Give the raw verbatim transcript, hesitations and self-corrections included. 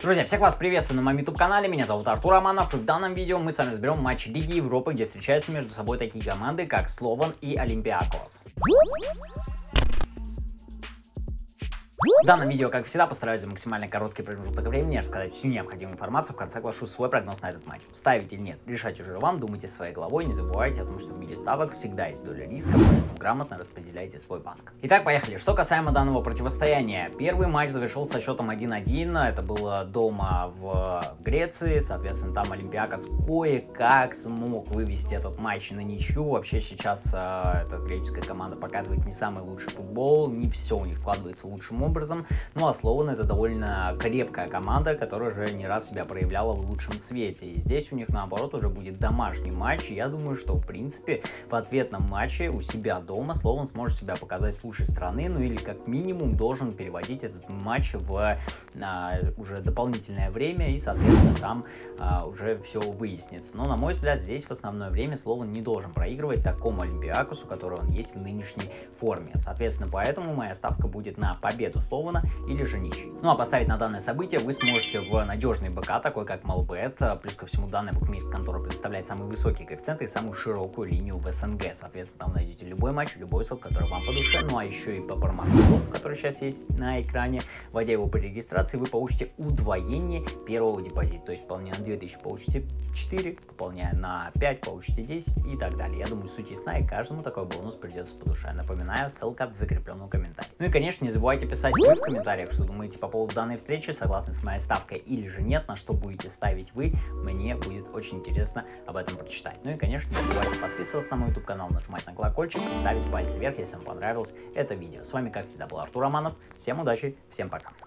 Друзья, всех вас приветствую на моем YouTube канале, меня зовут Артур Романов, и в данном видео мы с вами разберем матч Лиги Европы, где встречаются между собой такие команды, как Слован и Олимпиакос. В данном видео, как всегда, постараюсь за максимально короткий промежуток времени рассказать всю необходимую информацию, в конце оглашу свой прогноз на этот матч. Ставить или нет, решать уже вам, думайте своей головой, не забывайте о том, что в мире ставок всегда есть доля риска, поэтому грамотно распределяйте свой банк. Итак, поехали. Что касаемо данного противостояния. Первый матч завершился со счетом один один, это было дома в Греции, соответственно, там Олимпиакос кое-как смог вывести этот матч на ничью. Вообще сейчас э, эта греческая команда показывает не самый лучший футбол, не все у них складывается лучшим образом. Ну а Слован — это довольно крепкая команда, которая уже не раз себя проявляла в лучшем свете. И здесь у них наоборот уже будет домашний матч. И я думаю, что в принципе в ответном матче у себя дома Слован сможет себя показать с лучшей стороны. Ну или как минимум должен переводить этот матч в а, уже дополнительное время. И соответственно там а, уже все выяснится. Но на мой взгляд здесь в основное время Слован не должен проигрывать такому Олимпиакосу, который он есть в нынешней форме. Соответственно, поэтому моя ставка будет на победу Слована или же ничью. Ну а поставить на данное событие вы сможете в надежный БК, такой как Малбет. Плюс ко всему, данная букмекерская контора предоставляет самые высокие коэффициенты и самую широкую линию в СНГ. Соответственно, там найдете любой матч, любой ссылку, который вам по душе. Ну а еще и по промокоду, который сейчас есть на экране, вводя его при регистрации, вы получите удвоение первого депозита. То есть, выполняя на две тысячи, получите четыре, выполняя на пять, получите десять и так далее. Я думаю, суть ясна, и каждому такой бонус придется по душе. Напоминаю, ссылка в закрепленном комментарии. Ну и, конечно, не забывайте писать вы в комментариях, что думаете по поводу данной встречи, согласны с моей ставкой или же нет, на что будете ставить вы. Мне будет очень интересно об этом прочитать. Ну и, конечно, не забывайте подписываться на мой YouTube канал, нажимать на колокольчик и ставить пальцы вверх, если вам понравилось это видео. С вами, как всегда, был Артур Романов. Всем удачи, всем пока.